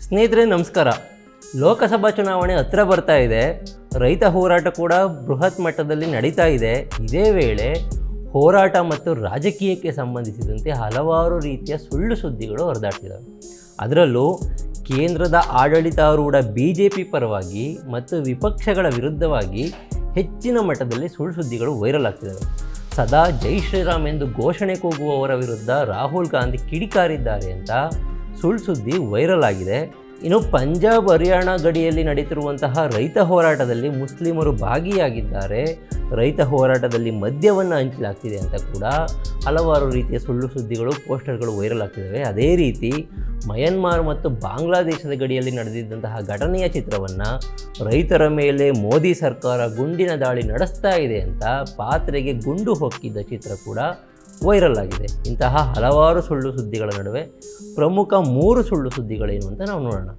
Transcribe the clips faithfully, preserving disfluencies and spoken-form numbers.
ಸ್ನೇಹಿತರೆ ನಮಸ್ಕಾರ. ಲೋಕಸಭಾ ಚುನಾವಣೆ ಹತ್ರ ಬರ್ತಾ ಇದೆ. ರೈತ ಹೋರಾಟ ಕೂಡ ಬೃಹತ್ ಮಟ್ಟದಲ್ಲಿ ನಡೀತಾ ಇದೆ. ಇದೇ ವೇಳೆ ಹೋರಾಟ ಮತ್ತು ರಾಜಕೀಯಕ್ಕೆ ಸಂಬಂಧಿಸಿದಂತೆ ಹಲವಾರು ರೀತಿಯ ಸುಳ್ಳು ಸುದ್ದಿಗಳು ಹರಿದಾಡ್ತಿದ್ದಾವೆ. ಅದರಲ್ಲೂ ಕೇಂದ್ರದ ಆಡಳಿತಾರೂಢ ಬಿ ಜೆ ಪಿ ಪರವಾಗಿ ಮತ್ತು ವಿಪಕ್ಷಗಳ ವಿರುದ್ಧವಾಗಿ ಹೆಚ್ಚಿನ ಮಟ್ಟದಲ್ಲಿ ಸುಳ್ಳು ಸುದ್ದಿಗಳು ವೈರಲ್ ಆಗ್ತಿದ್ದಾವೆ. ಸದಾ ಜೈ ಶ್ರೀರಾಮ್ ಎಂದು ಘೋಷಣೆ ಕೂಗುವವರ ವಿರುದ್ಧ ರಾಹುಲ್ ಗಾಂಧಿ ಕಿಡಿಕಾರಿದ್ದಾರೆ ಅಂತ ಸುಳ್ಳು ಸುದ್ದಿ ವೈರಲ್ ಆಗಿದೆ. ಇನ್ನು ಪಂಜಾಬ್ ಹರಿಯಾಣ ಗಡಿಯಲ್ಲಿ ನಡೀತಿರುವಂತಹ ರೈತ ಹೋರಾಟದಲ್ಲಿ ಮುಸ್ಲಿಮರು ಭಾಗಿಯಾಗಿದ್ದಾರೆ, ರೈತ ಹೋರಾಟದಲ್ಲಿ ಮದ್ಯವನ್ನು ಹಂಚಲಾಗ್ತಿದೆ ಅಂತ ಕೂಡ ಹಲವಾರು ರೀತಿಯ ಸುಳ್ಳು ಸುದ್ದಿಗಳು ಪೋಸ್ಟರ್ಗಳು ವೈರಲ್ ಆಗ್ತಿದ್ದಾವೆ. ಅದೇ ರೀತಿ ಮಯನ್ಮಾರ್ ಮತ್ತು ಬಾಂಗ್ಲಾದೇಶದ ಗಡಿಯಲ್ಲಿ ನಡೆದಿದ್ದಂತಹ ಘಟನೆಯ ಚಿತ್ರವನ್ನು ರೈತರ ಮೇಲೆ ಮೋದಿ ಸರ್ಕಾರ ಗುಂಡಿನ ದಾಳಿ ನಡೆಸ್ತಾ ಇದೆ ಅಂತ ಪಾತ್ರೆಗೆ ಗುಂಡು ಹೊಕ್ಕಿದ್ದ ಚಿತ್ರ ಕೂಡ ವೈರಲ್ ಆಗಿದೆ. ಇಂತಹ ಹಲವಾರು ಸುಳ್ಳು ಸುದ್ದಿಗಳ ನಡುವೆ ಪ್ರಮುಖ ಮೂರು ಸುಳ್ಳು ಸುದ್ದಿಗಳೇನು ಅಂತ ನಾವು ನೋಡೋಣ.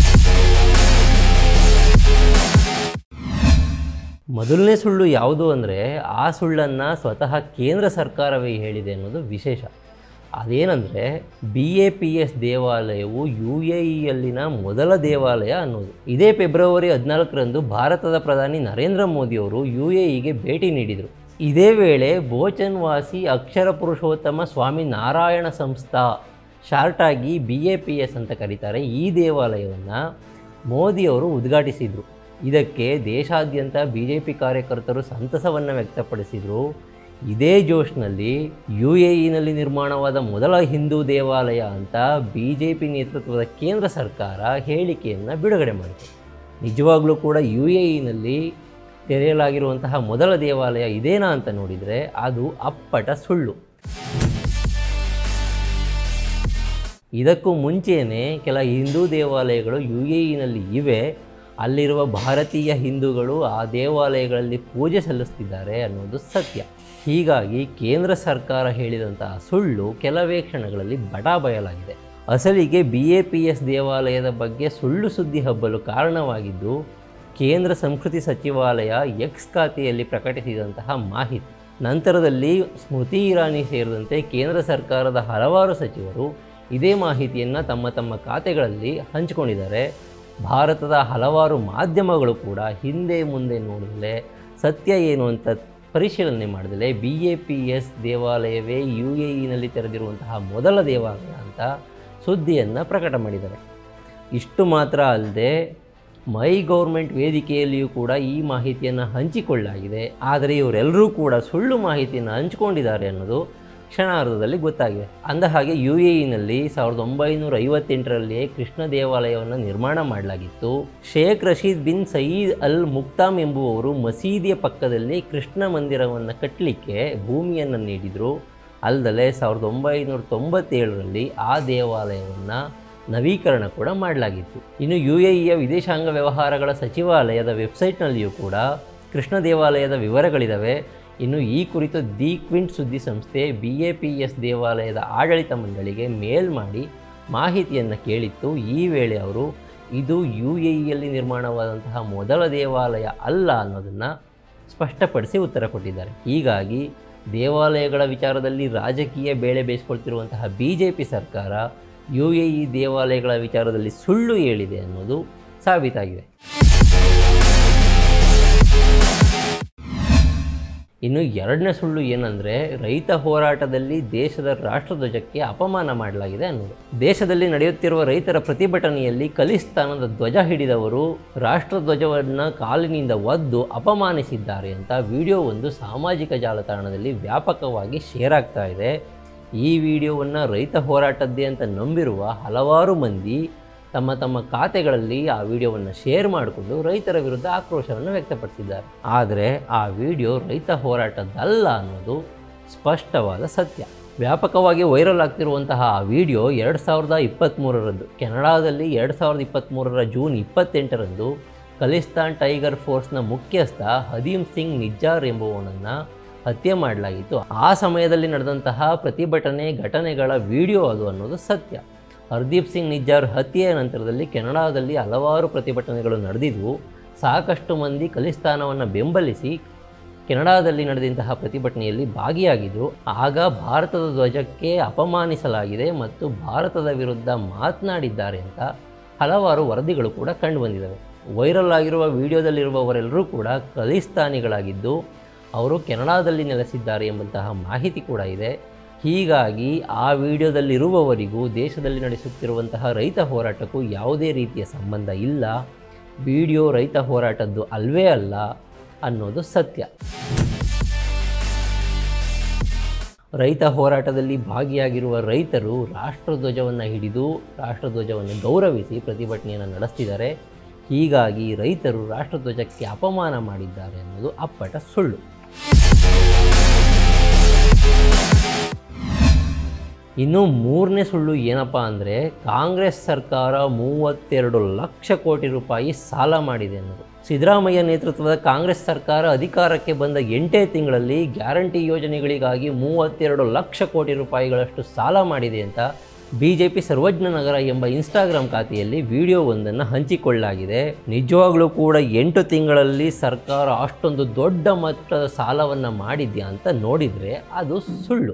ಮೊದಲನೇ ಸುಳ್ಳು ಯಾವುದು ಅಂದರೆ, ಆ ಸುಳ್ಳನ್ನು ಸ್ವತಃ ಕೇಂದ್ರ ಸರ್ಕಾರವೇ ಹೇಳಿದೆ ಅನ್ನೋದು ವಿಶೇಷ. ಅದೇನೆಂದರೆ, ಬಿ ಎ ಪಿ ಎಸ್ ದೇವಾಲಯವು ಯು ಎ ಇಯಲ್ಲಿನ ಮೊದಲ ದೇವಾಲಯ ಅನ್ನೋದು. ಇದೇ ಫೆಬ್ರವರಿ ಹದಿನಾಲ್ಕರಂದು ಭಾರತದ ಪ್ರಧಾನಿ ನರೇಂದ್ರ ಮೋದಿಯವರು ಯು ಎ ಇಗೆ ಭೇಟಿ ನೀಡಿದರು. ಇದೇ ವೇಳೆ ಬೋಚನ್ವಾಸಿ ಅಕ್ಷರ ಪುರುಷೋತ್ತಮ ಸ್ವಾಮಿ ನಾರಾಯಣ ಸಂಸ್ಥಾ, ಶಾರ್ಟಾಗಿ ಬಿ ಎ ಪಿ ಎಸ್ ಅಂತ ಕರೀತಾರೆ, ಈ ದೇವಾಲಯವನ್ನು ಮೋದಿಯವರು ಉದ್ಘಾಟಿಸಿದರು. ಇದಕ್ಕೆ ದೇಶಾದ್ಯಂತ ಬಿ ಜೆ ಪಿ ಕಾರ್ಯಕರ್ತರು ಸಂತಸವನ್ನು ವ್ಯಕ್ತಪಡಿಸಿದರು. ಇದೇ ಜೋಶ್ನಲ್ಲಿ ಯು ಎ ಇನಲ್ಲಿ ನಿರ್ಮಾಣವಾದ ಮೊದಲ ಹಿಂದೂ ದೇವಾಲಯ ಅಂತ ಬಿ ಜೆ ಪಿ ನೇತೃತ್ವದ ಕೇಂದ್ರ ಸರ್ಕಾರ ಹೇಳಿಕೆಯನ್ನು ಬಿಡುಗಡೆ ಮಾಡಿತು. ನಿಜವಾಗ್ಲೂ ಕೂಡ ಯು ಎ ಇನಲ್ಲಿ ತೆರೆಯಲಾಗಿರುವಂತಹ ಮೊದಲ ದೇವಾಲಯ ಇದೇನಾ ಅಂತ ನೋಡಿದರೆ ಅದು ಅಪ್ಪಟ ಸುಳ್ಳು. ಇದಕ್ಕೂ ಮುಂಚೆಯೇ ಕೆಲ ಹಿಂದೂ ದೇವಾಲಯಗಳು ಯು ಎ ಇನಲ್ಲಿ ಇವೆ. ಅಲ್ಲಿರುವ ಭಾರತೀಯ ಹಿಂದೂಗಳು ಆ ದೇವಾಲಯಗಳಲ್ಲಿ ಪೂಜೆ ಸಲ್ಲಿಸ್ತಿದ್ದಾರೆ ಅನ್ನೋದು ಸತ್ಯ. ಹೀಗಾಗಿ ಕೇಂದ್ರ ಸರ್ಕಾರ ಹೇಳಿದಂತಹ ಸುಳ್ಳು ಕೆಲವೇ ಕ್ಷಣಗಳಲ್ಲಿ ಬಟಾ ಬಯಲಾಗಿದೆ. ಅಸಲಿಗೆ ಬಿ ಎ ಪಿ ಎಸ್ ದೇವಾಲಯದ ಬಗ್ಗೆ ಸುಳ್ಳು ಸುದ್ದಿ ಹಬ್ಬಲು ಕಾರಣವಾಗಿದ್ದು ಕೇಂದ್ರ ಸಂಸ್ಕೃತಿ ಸಚಿವಾಲಯ ಎಕ್ಸ್ ಖಾತೆಯಲ್ಲಿ ಪ್ರಕಟಿಸಿದಂತಹ ಮಾಹಿತಿ. ನಂತರದಲ್ಲಿ ಸ್ಮೃತಿ ಇರಾನಿ ಸೇರಿದಂತೆ ಕೇಂದ್ರ ಸರ್ಕಾರದ ಹಲವಾರು ಸಚಿವರು ಇದೇ ಮಾಹಿತಿಯನ್ನು ತಮ್ಮ ತಮ್ಮ ಖಾತೆಗಳಲ್ಲಿ ಹಂಚಿಕೊಂಡಿದ್ದಾರೆ. ಭಾರತದ ಹಲವಾರು ಮಾಧ್ಯಮಗಳು ಕೂಡ ಹಿಂದೆ ಮುಂದೆ ನೋಡಿದಲೇ ಸತ್ಯ ಏನು ಅಂತ ಪರಿಶೀಲನೆ ಮಾಡಿದಲೇ ಬಿ ಎ ಪಿ ಎಸ್ ದೇವಾಲಯವೇ ಯು ಎ ಇನಲ್ಲಿ ತೆರೆದಿರುವಂತಹ ಮೊದಲ ದೇವಾಲಯ ಅಂತ ಸುದ್ದಿಯನ್ನು ಪ್ರಕಟ ಮಾಡಿದ್ದಾರೆ. ಇಷ್ಟು ಮಾತ್ರ ಅಲ್ಲದೆ ಮೈ ಗೌರ್ಮೆಂಟ್ ವೇದಿಕೆಯಲ್ಲಿಯೂ ಕೂಡ ಈ ಮಾಹಿತಿಯನ್ನು ಹಂಚಿಕೊಳ್ಳಲಾಗಿದೆ. ಆದರೆ ಇವರೆಲ್ಲರೂ ಕೂಡ ಸುಳ್ಳು ಮಾಹಿತಿಯನ್ನು ಹಂಚಿಕೊಂಡಿದ್ದಾರೆ ಅನ್ನೋದು ಕ್ಷಣಾರ್ಧದಲ್ಲಿ ಗೊತ್ತಾಗಿದೆ. ಅಂದ ಹಾಗೆ ಯು ಎ ಇನಲ್ಲಿ ಸಾವಿರದ ಒಂಬೈನೂರ ಐವತ್ತೆಂಟರಲ್ಲಿಯೇ ಕೃಷ್ಣ ದೇವಾಲಯವನ್ನು ನಿರ್ಮಾಣ ಮಾಡಲಾಗಿತ್ತು. ಶೇಖ್ ರಶೀದ್ ಬಿನ್ ಸಯೀದ್ ಅಲ್ ಮುಕ್ತಾಮ್ ಎಂಬುವವರು ಮಸೀದಿಯ ಪಕ್ಕದಲ್ಲಿ ಕೃಷ್ಣ ಮಂದಿರವನ್ನು ಕಟ್ಟಲಿಕ್ಕೆ ಭೂಮಿಯನ್ನು ನೀಡಿದರು. ಅಲ್ಲದೆ ಸಾವಿರದ ಒಂಬೈನೂರ ತೊಂಬತ್ತೇಳರಲ್ಲಿ ಆ ದೇವಾಲಯವನ್ನು ನವೀಕರಣ ಕೂಡ ಮಾಡಲಾಗಿತ್ತು. ಇನ್ನು ಯು ಎ ಇಯ ವಿದೇಶಾಂಗ ವ್ಯವಹಾರಗಳ ಸಚಿವಾಲಯದ ವೆಬ್ಸೈಟ್ನಲ್ಲಿಯೂ ಕೂಡ ಕೃಷ್ಣ ದೇವಾಲಯದ ವಿವರಗಳಿದ್ದಾವೆ. ಇನ್ನು ಈ ಕುರಿತು ದಿ ಕ್ವಿಂಟ್ ಸುದ್ದಿ ಸಂಸ್ಥೆ ಬಿ ಎ ಪಿ ಎಸ್ ದೇವಾಲಯದ ಆಡಳಿತ ಮಂಡಳಿಗೆ ಮೇಲ್ ಮಾಡಿ ಮಾಹಿತಿಯನ್ನು ಕೇಳಿತ್ತು. ಈ ವೇಳೆ ಅವರು ಇದು ಯು ಎ ಇಯಲ್ಲಿ ನಿರ್ಮಾಣವಾದಂತಹ ಮೊದಲ ದೇವಾಲಯ ಅಲ್ಲ ಅನ್ನೋದನ್ನು ಸ್ಪಷ್ಟಪಡಿಸಿ ಉತ್ತರ ಕೊಟ್ಟಿದ್ದಾರೆ. ಹೀಗಾಗಿ ದೇವಾಲಯಗಳ ವಿಚಾರದಲ್ಲಿ ರಾಜಕೀಯ ಬೇಳೆ ಬೇಯಿಸ್ಕೊಳ್ತಿರುವಂತಹ ಬಿ ಜೆ ಪಿ ಸರ್ಕಾರ ಯು ಎ ಇ ದೇವಾಲಯಗಳ ವಿಚಾರದಲ್ಲಿ ಸುಳ್ಳು ಹೇಳಿದೆ ಅನ್ನೋದು ಸಾಬೀತಾಗಿದೆ. ಇನ್ನು ಎರಡನೇ ಸುಳ್ಳು ಏನಂದರೆ, ರೈತ ಹೋರಾಟದಲ್ಲಿ ದೇಶದ ರಾಷ್ಟ್ರಧ್ವಜಕ್ಕೆ ಅಪಮಾನ ಮಾಡಲಾಗಿದೆ ಅನ್ನೋದು. ದೇಶದಲ್ಲಿ ನಡೆಯುತ್ತಿರುವ ರೈತರ ಪ್ರತಿಭಟನೆಯಲ್ಲಿ ಖಲಿಸ್ತಾನದ ಧ್ವಜ ಹಿಡಿದವರು ರಾಷ್ಟ್ರಧ್ವಜವನ್ನು ಕಾಲಿನಿಂದ ಒದ್ದು ಅಪಮಾನಿಸಿದ್ದಾರೆ ಅಂತ ವಿಡಿಯೋ ಒಂದು ಸಾಮಾಜಿಕ ಜಾಲತಾಣದಲ್ಲಿ ವ್ಯಾಪಕವಾಗಿ ಶೇರ್ ಆಗ್ತಾ ಇದೆ. ಈ ವಿಡಿಯೋವನ್ನು ರೈತ ಹೋರಾಟದ್ದೇ ಅಂತ ನಂಬಿರುವ ಹಲವಾರು ಮಂದಿ ತಮ್ಮ ತಮ್ಮ ಖಾತೆಗಳಲ್ಲಿ ಆ ವಿಡಿಯೋವನ್ನು ಶೇರ್ ಮಾಡಿಕೊಂಡು ರೈತರ ವಿರುದ್ಧ ಆಕ್ರೋಶವನ್ನು ವ್ಯಕ್ತಪಡಿಸಿದ್ದಾರೆ. ಆದರೆ ಆ ವಿಡಿಯೋ ರೈತ ಹೋರಾಟದ್ದಲ್ಲ ಅನ್ನೋದು ಸ್ಪಷ್ಟವಾದ ಸತ್ಯ. ವ್ಯಾಪಕವಾಗಿ ವೈರಲ್ ಆಗ್ತಿರುವಂತಹ ಆ ವಿಡಿಯೋ ಎರಡು ಸಾವಿರದ ಇಪ್ಪತ್ತ್ಮೂರರಂದು ಕೆನಡಾದಲ್ಲಿ ಎರಡು ಸಾವಿರದ ಇಪ್ಪತ್ತ್ಮೂರರ ಜೂನ್ ಇಪ್ಪತ್ತೆಂಟರಂದು ಖಲಿಸ್ತಾನ್ ಟೈಗರ್ ಫೋರ್ಸ್ನ ಮುಖ್ಯಸ್ಥ ಹದೀಮ್ ಸಿಂಗ್ ನಿಜ್ಜಾರ್ ಎಂಬುವನನ್ನು ಹತ್ಯೆ ಮಾಡಲಾಗಿತ್ತು. ಆ ಸಮಯದಲ್ಲಿ ನಡೆದಂತಹ ಪ್ರತಿಭಟನೆ ಘಟನೆಗಳ ವಿಡಿಯೋ ಅದು ಅನ್ನೋದು ಸತ್ಯ. ಹರ್ದೀಪ್ ಸಿಂಗ್ ನಿಜ್ಜಾರ್ ಹತ್ಯೆಯ ನಂತರದಲ್ಲಿ ಕೆನಡಾದಲ್ಲಿ ಹಲವಾರು ಪ್ರತಿಭಟನೆಗಳು ನಡೆದಿದ್ವು. ಸಾಕಷ್ಟು ಮಂದಿ ಖಲಿಸ್ತಾನವನ್ನು ಬೆಂಬಲಿಸಿ ಕೆನಡಾದಲ್ಲಿ ನಡೆದಂತಹ ಪ್ರತಿಭಟನೆಯಲ್ಲಿ ಭಾಗಿಯಾಗಿದ್ದರು. ಆಗ ಭಾರತದ ಧ್ವಜಕ್ಕೆ ಅಪಮಾನಿಸಲಾಗಿದೆ ಮತ್ತು ಭಾರತದ ವಿರುದ್ಧ ಮಾತನಾಡಿದ್ದಾರೆ ಅಂತ ಹಲವಾರು ವರದಿಗಳು ಕೂಡ ಕಂಡುಬಂದಿದ್ದಾವೆ. ವೈರಲ್ ಆಗಿರುವ ವಿಡಿಯೋದಲ್ಲಿರುವವರೆಲ್ಲರೂ ಕೂಡ ಖಲಿಸ್ತಾನಿಗಳಾಗಿದ್ದು ಅವರು ಕೆನಡಾದಲ್ಲಿ ನೆಲೆಸಿದ್ದಾರೆ ಎಂಬಂತಹ ಮಾಹಿತಿ ಕೂಡ ಇದೆ. ಹೀಗಾಗಿ ಆ ವಿಡಿಯೋದಲ್ಲಿರುವವರಿಗೂ ದೇಶದಲ್ಲಿ ನಡೆಸುತ್ತಿರುವಂತಹ ರೈತ ಹೋರಾಟಕ್ಕೂ ಯಾವುದೇ ರೀತಿಯ ಸಂಬಂಧ ಇಲ್ಲ. ವಿಡಿಯೋ ರೈತ ಹೋರಾಟದ್ದು ಅಲ್ವೇ ಅಲ್ಲ ಅನ್ನೋದು ಸತ್ಯ. ರೈತ ಹೋರಾಟದಲ್ಲಿ ಭಾಗಿಯಾಗಿರುವ ರೈತರು ರಾಷ್ಟ್ರಧ್ವಜವನ್ನು ಹಿಡಿದು ರಾಷ್ಟ್ರಧ್ವಜವನ್ನು ಗೌರವಿಸಿ ಪ್ರತಿಭಟನೆಯನ್ನು ನಡೆಸ್ತಿದ್ದಾರೆ. ಹೀಗಾಗಿ ರೈತರು ರಾಷ್ಟ್ರಧ್ವಜಕ್ಕೆ ಅಪಮಾನ ಮಾಡಿದ್ದಾರೆ ಅನ್ನೋದು ಅಪ್ಪಟ ಸುಳ್ಳು. ಇನ್ನು ಮೂರನೇ ಸುಳ್ಳು ಏನಪ್ಪ ಅಂದರೆ ಕಾಂಗ್ರೆಸ್ ಸರ್ಕಾರ ಮೂವತ್ತೆರಡು ಲಕ್ಷ ಕೋಟಿ ರೂಪಾಯಿ ಸಾಲ ಮಾಡಿದೆ ಅನ್ನೋದು. ಸಿದ್ದರಾಮಯ್ಯ ನೇತೃತ್ವದ ಕಾಂಗ್ರೆಸ್ ಸರ್ಕಾರ ಅಧಿಕಾರಕ್ಕೆ ಬಂದ ಎಂಟೇ ತಿಂಗಳಲ್ಲಿ ಗ್ಯಾರಂಟಿ ಯೋಜನೆಗಳಿಗಾಗಿ ಮೂವತ್ತೆರಡು ಲಕ್ಷ ಕೋಟಿ ರೂಪಾಯಿಗಳಷ್ಟು ಸಾಲ ಮಾಡಿದೆ ಅಂತ B J P Sarvagna Nagar ಎಂಬ ಇನ್ಸ್ಟಾಗ್ರಾಮ್ ಖಾತೆಯಲ್ಲಿ ವಿಡಿಯೋವೊಂದನ್ನು ಹಂಚಿಕೊಳ್ಳಲಾಗಿದೆ. ನಿಜವಾಗ್ಲೂ ಕೂಡ ಎಂಟು ತಿಂಗಳಲ್ಲಿ ಸರ್ಕಾರ ಅಷ್ಟೊಂದು ದೊಡ್ಡ ಮಟ್ಟದ ಸಾಲವನ್ನು ಮಾಡಿದ್ಯಾ ಅಂತ ನೋಡಿದರೆ ಅದು ಸುಳ್ಳು.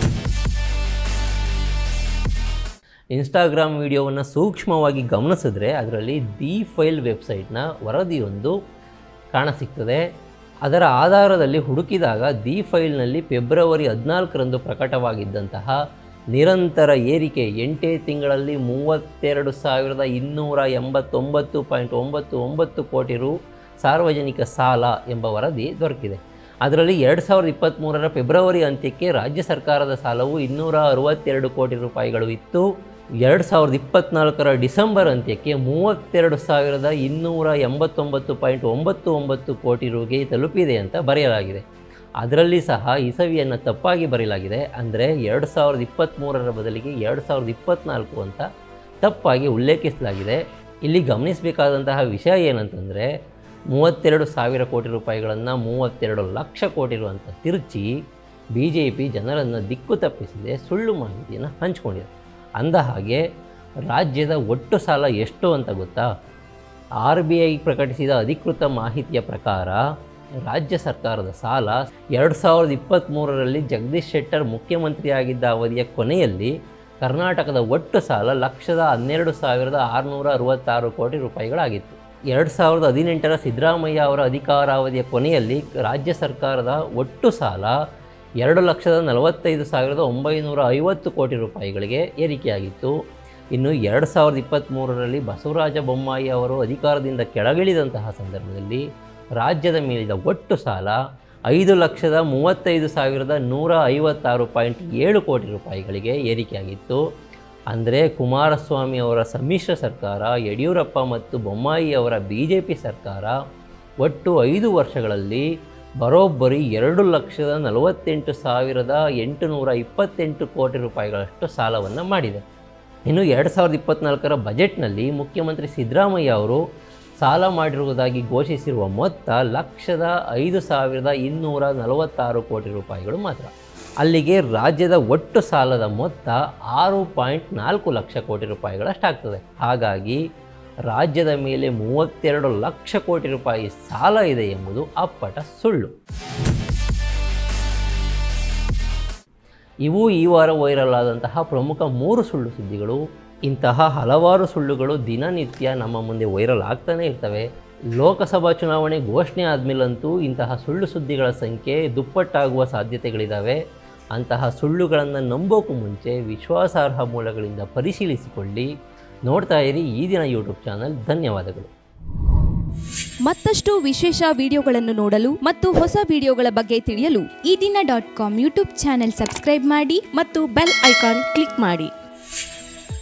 ಇನ್ಸ್ಟಾಗ್ರಾಮ್ ವಿಡಿಯೋವನ್ನು ಸೂಕ್ಷ್ಮವಾಗಿ ಗಮನಿಸಿದ್ರೆ ಅದರಲ್ಲಿ ದಿ ಫೈಲ್ ವೆಬ್ಸೈಟ್ನ ವರದಿಯೊಂದು ಕಾಣಸಿಗ್ತದೆ. ಅದರ ಆಧಾರದಲ್ಲಿ ಹುಡುಕಿದಾಗ ದಿ ಫೈಲ್ನಲ್ಲಿ ಫೆಬ್ರವರಿ ಹದಿನಾಲ್ಕರಂದು ಪ್ರಕಟವಾಗಿದ್ದಂತಹ ನಿರಂತರ ಏರಿಕೆ ಎಂಟೇ ತಿಂಗಳಲ್ಲಿ ಮೂವತ್ತೆರಡು ಸಾವಿರದ ಇನ್ನೂರ ಎಂಬತ್ತೊಂಬತ್ತು ಪಾಯಿಂಟ್ ಒಂಬತ್ತು ಒಂಬತ್ತು ಕೋಟಿ ರು ಸಾರ್ವಜನಿಕ ಸಾಲ ಎಂಬ ವರದಿ ದೊರಕಿದೆ. ಅದರಲ್ಲಿ ಎರಡು ಸಾವಿರದ ಇಪ್ಪತ್ತ್ಮೂರರ ಫೆಬ್ರವರಿ ಅಂತ್ಯಕ್ಕೆ ರಾಜ್ಯ ಸರ್ಕಾರದ ಸಾಲವು ಇನ್ನೂರ ಅರವತ್ತೆರಡು ಕೋಟಿ ರೂಪಾಯಿಗಳು ಇತ್ತು. ಎರಡು ಸಾವಿರದ ಇಪ್ಪತ್ತ್ನಾಲ್ಕರ ಡಿಸೆಂಬರ್ ಅಂತ್ಯಕ್ಕೆ ಮೂವತ್ತೆರಡು ಸಾವಿರದ ಇನ್ನೂರ ಎಂಬತ್ತೊಂಬತ್ತು ಪಾಯಿಂಟ್ ಒಂಬತ್ತು ಒಂಬತ್ತು ಕೋಟಿ ರುಗೆ ತಲುಪಿದೆ ಅಂತ ಬರೆಯಲಾಗಿದೆ. ಅದರಲ್ಲಿ ಸಹ ಇಸವಿಯನ್ನು ತಪ್ಪಾಗಿ ಬರೆಯಲಾಗಿದೆ. ಅಂದರೆ ಎರಡು ಸಾವಿರದ ಇಪ್ಪತ್ತ್ಮೂರರ ಬದಲಿಗೆ ಎರಡು ಸಾವಿರದ ಇಪ್ಪತ್ತ್ನಾಲ್ಕು ಅಂತ ತಪ್ಪಾಗಿ ಉಲ್ಲೇಖಿಸಲಾಗಿದೆ. ಇಲ್ಲಿ ಗಮನಿಸಬೇಕಾದಂತಹ ವಿಷಯ ಏನಂತಂದರೆ ಮೂವತ್ತೆರಡು ಸಾವಿರ ಕೋಟಿ ರೂಪಾಯಿಗಳನ್ನು ಮೂವತ್ತೆರಡು ಲಕ್ಷ ಕೋಟಿ ರು ಅಂತ ತಿರುಚಿ ಬಿ ಜೆ ಪಿ ಜನರನ್ನು ದಿಕ್ಕು ತಪ್ಪಿಸದೆ ಸುಳ್ಳು ಮಾಹಿತಿಯನ್ನು ಹಂಚಿಕೊಂಡಿದೆ. ಅಂದ ಹಾಗೆ ರಾಜ್ಯದ ಒಟ್ಟು ಸಾಲ ಎಷ್ಟು ಅಂತ ಗೊತ್ತಾ? ಆರ್ ಬಿ ಐ ಪ್ರಕಟಿಸಿದ ಅಧಿಕೃತ ಮಾಹಿತಿಯ ಪ್ರಕಾರ ರಾಜ್ಯ ಸರ್ಕಾರದ ಸಾಲ ಎರಡು ಸಾವಿರದ ಇಪ್ಪತ್ತ್ಮೂರರಲ್ಲಿ ಜಗದೀಶ್ ಶೆಟ್ಟರ್ ಮುಖ್ಯಮಂತ್ರಿಯಾಗಿದ್ದ ಅವಧಿಯ ಕೊನೆಯಲ್ಲಿ ಕರ್ನಾಟಕದ ಒಟ್ಟು ಸಾಲ ಲಕ್ಷದ ಹನ್ನೆರಡು ಸಾವಿರದ ಆರುನೂರ ಅರವತ್ತಾರು ಕೋಟಿ ರೂಪಾಯಿಗಳಾಗಿತ್ತು. ಎರಡು ಸಾವಿರದ ಹದಿನೆಂಟರ ಸಿದ್ದರಾಮಯ್ಯ ಅವರ ಅಧಿಕಾರಾವಧಿಯ ಕೊನೆಯಲ್ಲಿ ರಾಜ್ಯ ಸರ್ಕಾರದ ಒಟ್ಟು ಸಾಲ ಎರಡು ಲಕ್ಷದ ನಲವತ್ತೈದು ಸಾವಿರದ ಒಂಬೈನೂರ ಐವತ್ತು ಕೋಟಿ ರೂಪಾಯಿಗಳಿಗೆ ಏರಿಕೆಯಾಗಿತ್ತು. ಇನ್ನು ಎರಡು ಸಾವಿರದ ಇಪ್ಪತ್ತ್ಮೂರರಲ್ಲಿ ಬಸವರಾಜ ಬೊಮ್ಮಾಯಿ ಅವರು ಅಧಿಕಾರದಿಂದ ಕೆಳಗಿಳಿದಂತಹ ಸಂದರ್ಭದಲ್ಲಿ ರಾಜ್ಯದ ಮೇಲಿದ್ದ ಒಟ್ಟು ಸಾಲ ಐದು ಲಕ್ಷದ ಮೂವತ್ತೈದು ಸಾವಿರದ ನೂರ ಐವತ್ತಾರು ಪಾಯಿಂಟ್ ಏಳು ಕೋಟಿ ರೂಪಾಯಿಗಳಿಗೆ ಏರಿಕೆಯಾಗಿತ್ತು. ಅಂದರೆ ಕುಮಾರಸ್ವಾಮಿ ಅವರ ಸಮ್ಮಿಶ್ರ ಸರ್ಕಾರ, ಯಡಿಯೂರಪ್ಪ ಮತ್ತು ಬೊಮ್ಮಾಯಿ ಅವರ ಬಿ ಜೆ ಪಿ ಸರ್ಕಾರ ಒಟ್ಟು ಐದು ವರ್ಷಗಳಲ್ಲಿ ಬರೋಬ್ಬರಿ ಎರಡು ಲಕ್ಷದ ನಲವತ್ತೆಂಟು ಸಾವಿರದ ಎಂಟುನೂರ ಇಪ್ಪತ್ತೆಂಟು ಕೋಟಿ ರೂಪಾಯಿಗಳಷ್ಟು ಸಾಲವನ್ನು ಮಾಡಿದೆ. ಇನ್ನು ಎರಡು ಸಾವಿರದ ಇಪ್ಪತ್ತ್ನಾಲ್ಕರ ಬಜೆಟ್ನಲ್ಲಿ ಮುಖ್ಯಮಂತ್ರಿ ಸಿದ್ದರಾಮಯ್ಯ ಅವರು ಸಾಲ ಮಾಡಿರುವುದಾಗಿ ಘೋಷಿಸಿರುವ ಮೊತ್ತ ಲಕ್ಷದ ಐದು ಸಾವಿರದ ಇನ್ನೂರ ನಲವತ್ತಾರು ಕೋಟಿ ರೂಪಾಯಿಗಳು ಮಾತ್ರ. ಅಲ್ಲಿಗೆ ರಾಜ್ಯದ ಒಟ್ಟು ಸಾಲದ ಮೊತ್ತ ಆರು ಪಾಯಿಂಟ್ ನಾಲ್ಕು ಲಕ್ಷ ಕೋಟಿ ರೂಪಾಯಿಗಳಷ್ಟಾಗ್ತದೆ. ಹಾಗಾಗಿ ರಾಜ್ಯದ ಮೇಲೆ ಮೂವತ್ತೆರಡು ಲಕ್ಷ ಕೋಟಿ ರೂಪಾಯಿ ಸಾಲ ಇದೆ ಎಂಬುದು ಅಪ್ಪಟ ಸುಳ್ಳು. ಇವು ಈ ವಾರ ವೈರಲ್ ಆದಂತಹ ಪ್ರಮುಖ ಮೂರು ಸುಳ್ಳು ಸುದ್ದಿಗಳು. ಇಂತಹ ಹಲವಾರು ಸುಳ್ಳುಗಳು ದಿನನಿತ್ಯ ನಮ್ಮ ಮುಂದೆ ವೈರಲ್ ಆಗ್ತಾನೇ ಇರ್ತವೆ. ಲೋಕಸಭಾ ಚುನಾವಣೆ ಘೋಷಣೆ ಆದಮೇಲಂತೂ ಇಂತಹ ಸುಳ್ಳು ಸುದ್ದಿಗಳ ಸಂಖ್ಯೆ ದುಪ್ಪಟ್ಟಾಗುವ ಸಾಧ್ಯತೆಗಳಿದ್ದಾವೆ. ಅಂತಹ ಸುಳ್ಳುಗಳನ್ನು ನಂಬೋಕ್ಕೂ ಮುಂಚೆ ವಿಶ್ವಾಸಾರ್ಹ ಮೂಲಗಳಿಂದ ಪರಿಶೀಲಿಸಿಕೊಳ್ಳಿ. ನೋಡ್ತಾ ಇರಿ ಈ ದಿನ ಯೂಟ್ಯೂಬ್ ಚಾನಲ್. ಧನ್ಯವಾದಗಳು. ಮತ್ತಷ್ಟು ವಿಶೇಷ ವಿಡಿಯೋಗಳನ್ನು ನೋಡಲು ಮತ್ತು ಹೊಸ ವಿಡಿಯೋಗಳ ಬಗ್ಗೆ ತಿಳಿಯಲು Ee Dina dot com YouTube channel subscribe ಮಾಡಿ ಮತ್ತು ಬೆಲ್ ಐಕಾನ್ ಕ್ಲಿಕ್ ಮಾಡಿ.